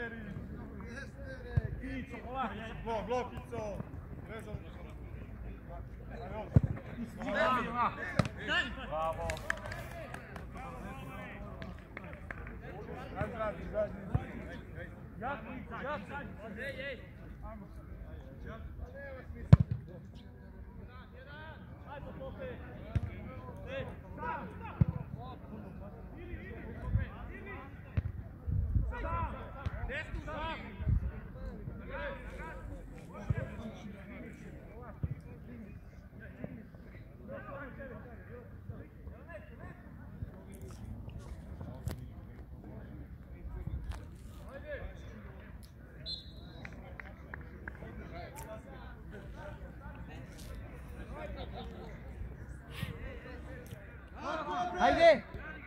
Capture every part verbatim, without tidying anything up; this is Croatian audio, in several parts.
Blok, blok, Ico! Bravo! Radi, radi, radi. Jako, jako. Ej, ej. Ajmo, Pope. Ej, sam, sam. Ili, ili, Pope, ili. Sam, desnu, sam. Hajde!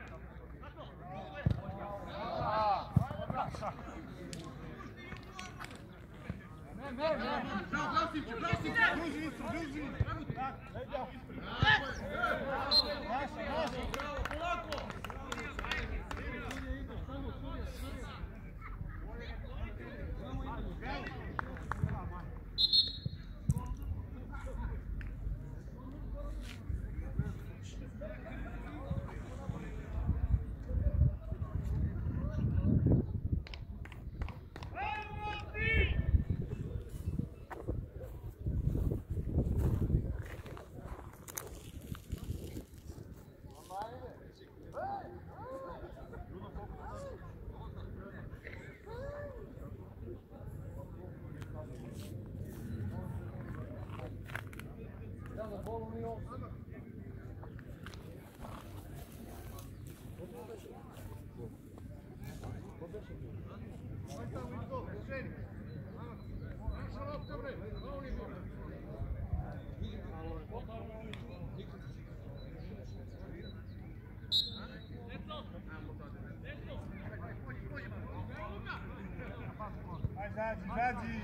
Zadzi, zadzi!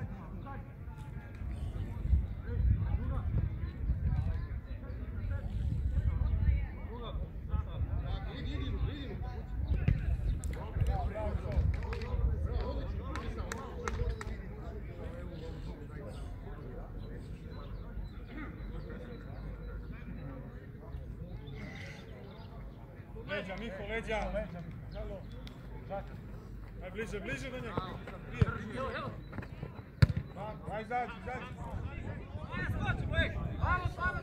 Leđa, Miho, leđa! Leđa, Miho, aj bliže, bliže do njega! Evo, evo! Aj, zađi, zađi! Aj, skoči, ej! Malo, malo!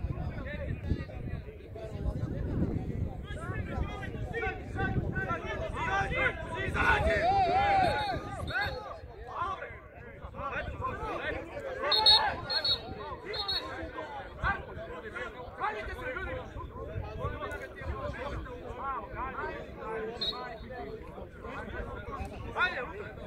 Zađi! Zađi! Hvalite se, ljudi! Ajde,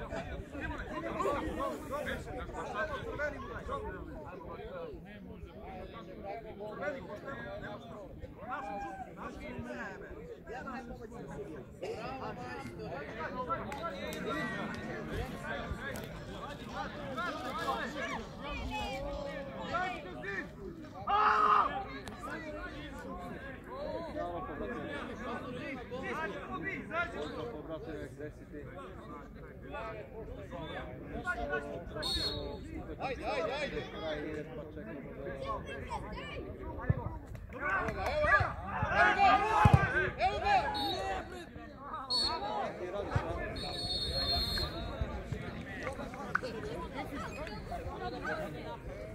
Ajde, ajde, ajde! Evo ga! Evo ga!